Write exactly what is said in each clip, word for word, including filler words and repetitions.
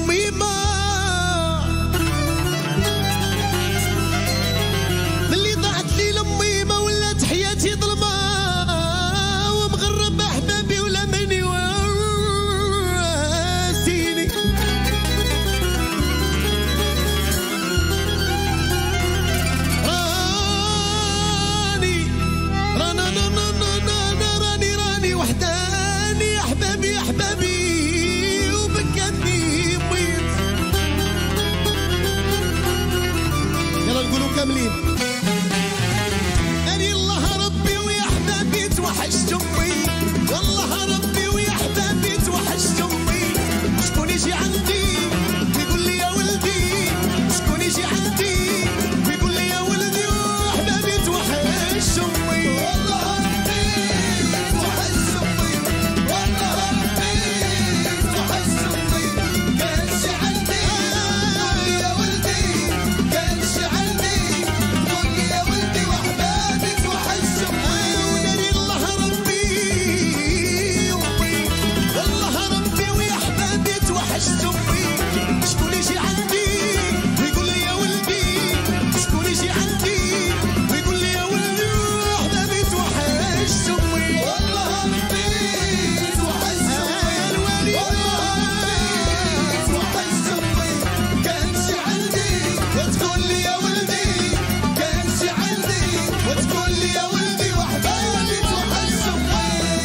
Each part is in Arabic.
لميمة ملي ضاعت لي لميمة ولات حياتي ظلمة ومغرب أحبابي ولا مني واسيني راني رانا راني راني وحداني يا أحبابي يا أحبابي كاملين أني الله ربي ويا أحبابي توحشت أمي والله ربي ويا أحبابي توحشت أمي شكون يجي عندي ويقول لي يا ولدي شكون يجي عندي ويقول لي يا ولدي وأحبابي توحشت أمي والله ربي توحشت أمي والله ربي توحشت أمي كانش عندي قول لي يا ولدي كانش عندي شكون يجي عندي ويقول لي يا ولدي شكون يجي عندي ويقول لي يا ولدي أحبابي توحشت أمي والله ربي توحشت أمي الوالي والله توحشت أمي كانش عندي وتقول لي يا ولدي كانش عندي وتقول لي يا ولدي وأحبابي توحشت أمي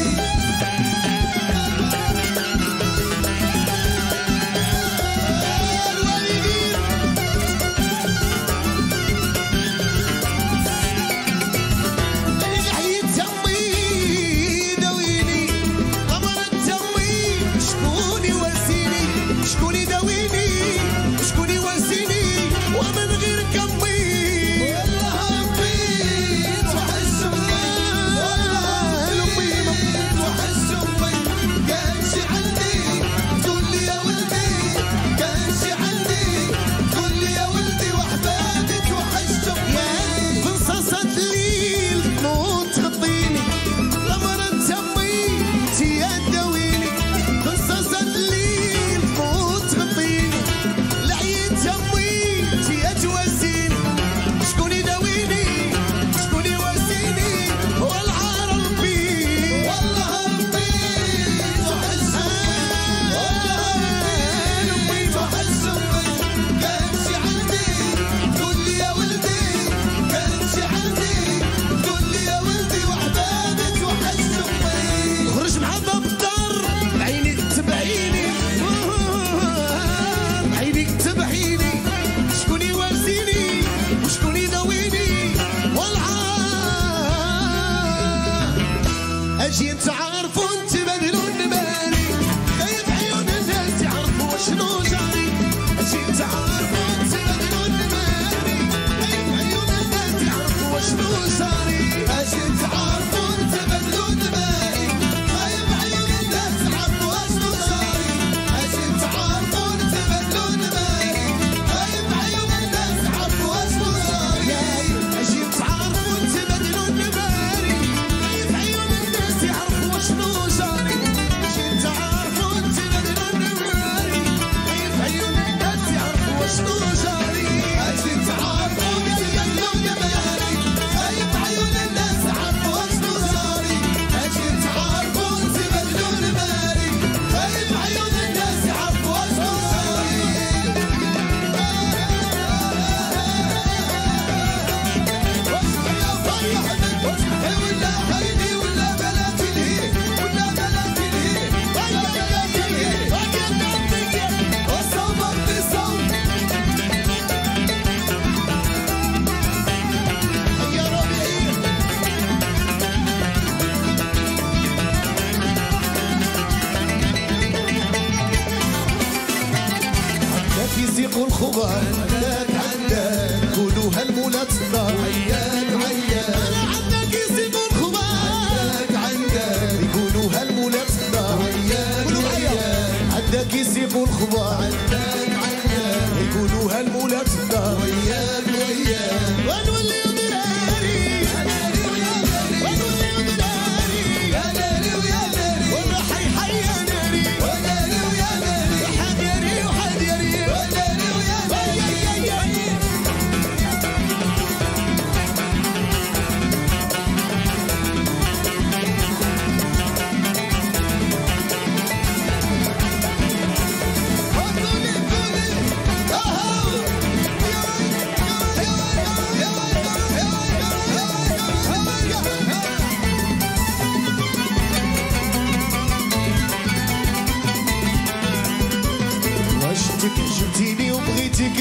اجي انت عارفون تبدلون بالي خايف عيون الناس يعرفوا شنو جاري اجي انت عارفون تبدلون بالي خايف عيون الناس يعرفوا شنو جاري اجي انت عارفون تبدلون بالي خايف عيون الناس يعرفوا شنو جاري اجي انت عارفون تبدلون بالي خايف عيون الناس يعرفوا شنو جاري اجي انت عارفون تبدلون بالي شنو جاري اجي انت عارفون تبدلون بالي خايف عيون الناس يعرفوا شنو جاري اجي انت عارفون تبدلون بالي خايف عيون الناس يعرفوا شنو جاري اجي انت عارفون تبدلون بالي خايف عيون الناس يعرفوا شنو جاري واصبر يا صيح ولا حيدي ولا بلاتي يسيقوا الخبار عندك عندك قولوها المولى تصدر عيان عيان انا عندك يسيقوا الخبار عندك عندك يقولوها المولى تصدر عيان عيان عندك يسيقوا الخبار عندك عندك يقولوها المولى تصدر عيان عيان ونولي ضراري ونولي ضراري يا ناري ويا ناري والله حي حي يا ناري وناري ويا ناري حد ياري وحد ياري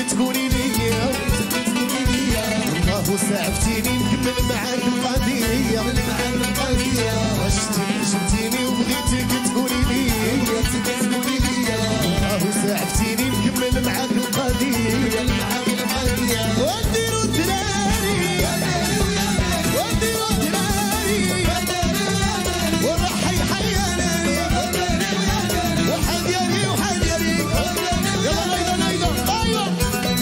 تقولي لي الله سعفتيني نكمل معاك القضية عشتيني شفتيني وبغيتك تقولي لي الله سعفتيني نكمل معاك القضية ونديرو الدراري ونديرو الدراري ورحي حياني وحد يالي وحد يالي يلا نايضة نايضة ايوه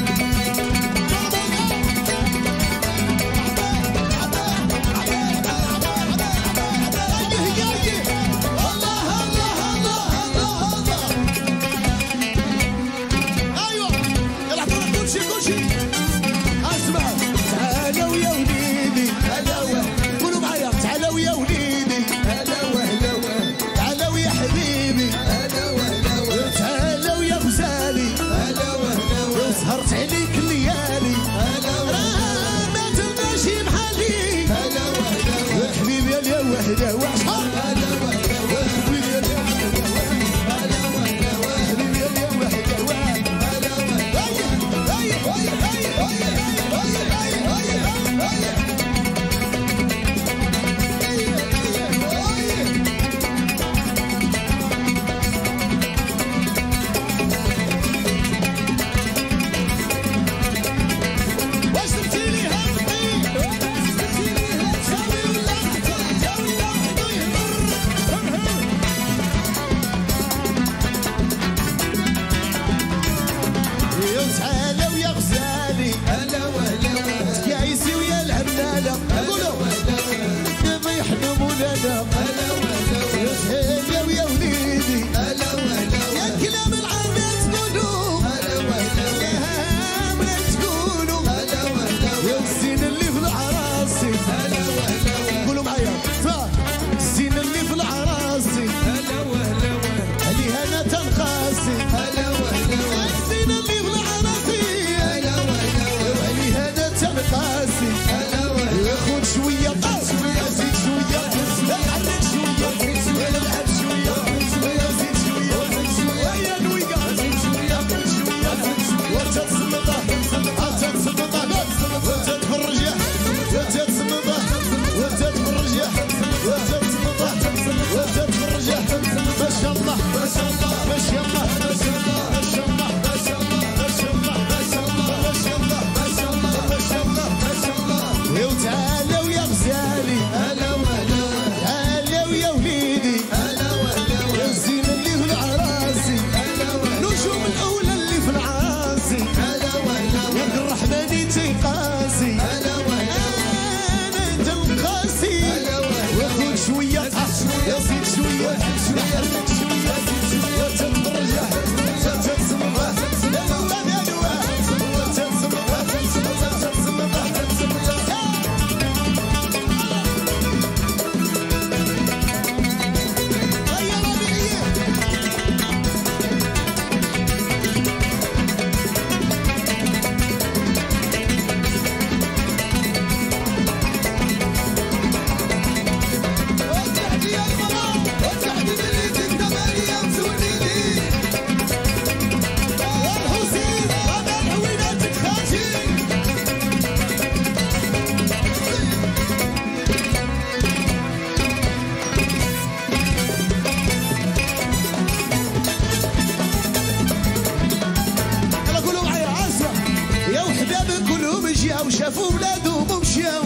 وشافوا ولادهم ومشاو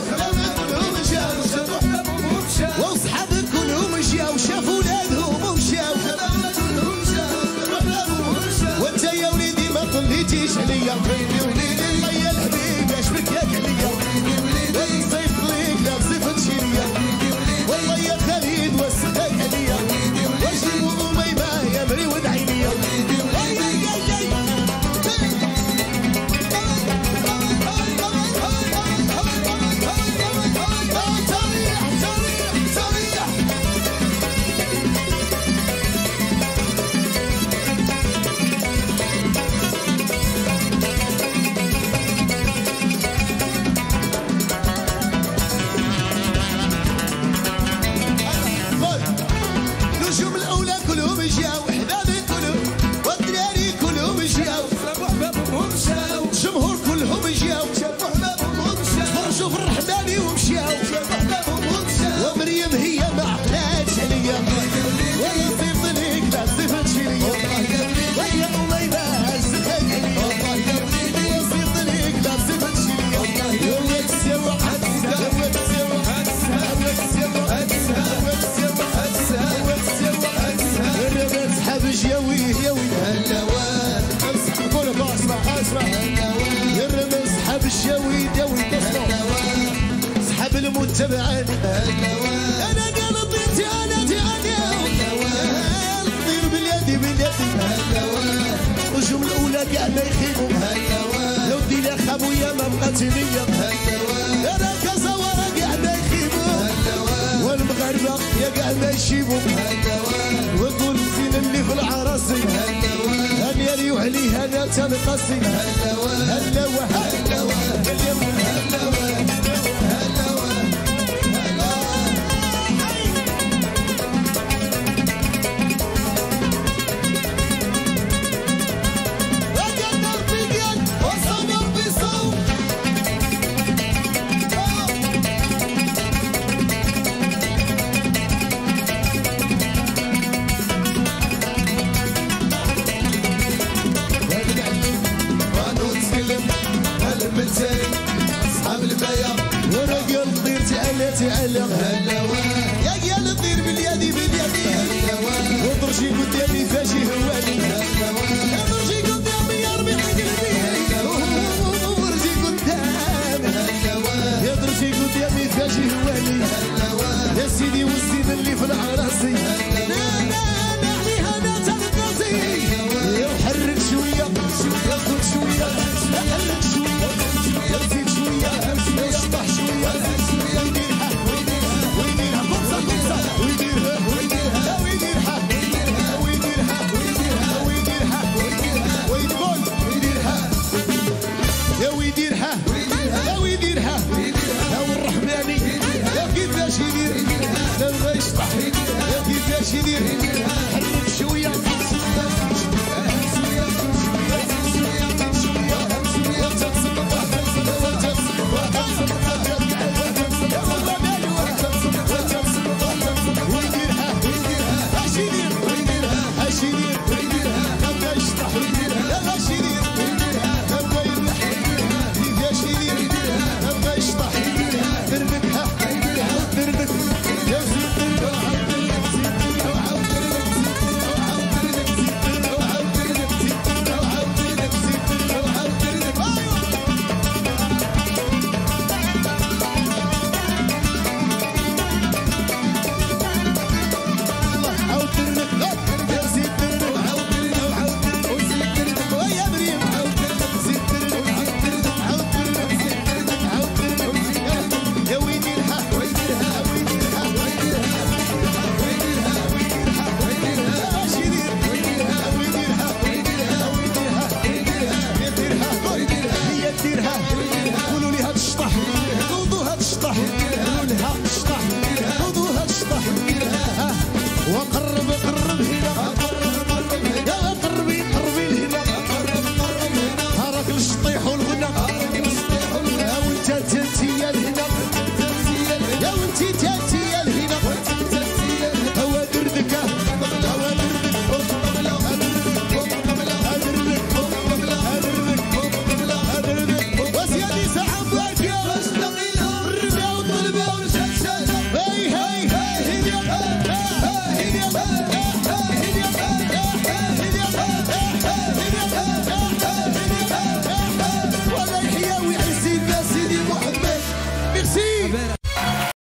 واصحاب كلهم مشاو شافوا ولادهم ومشاو وانت يا وليدي ما طليتيش عليا الله يا الحبيب اشبك ياك عليا ونصيف ليك لا صيفتش ليا والله يا خالد وسخاك عليا واجري واميمه يا مري ودعي ليا تبعاني انا قال طيرتي انا تعاني طير باليدي باليدي النجوم الاولى كاع ما يخيبوا لو دينا خابويا ما بقات ليا انا كزوارة كاع ما يخيبوا والمغاربة يا كاع ما يشيبوا وقول الزين اللي في العراصي هاني لي وعليه انا تنقصي هلا هلا وهلا تعلم يا قيال طير باليدي باليدي وضرجي قدامي فاشي هواني ضرجي قدامي يا ربي قلبي ضرجي قدامي يا ضرجي قدامي فاشي هواني يا سيدي والزين اللي في العراصي لا لا لا عليها انا تنقصي يا وحرك شويه يا خذ شويه حرك شويه يا زيد شويه يا شطح شويه يدير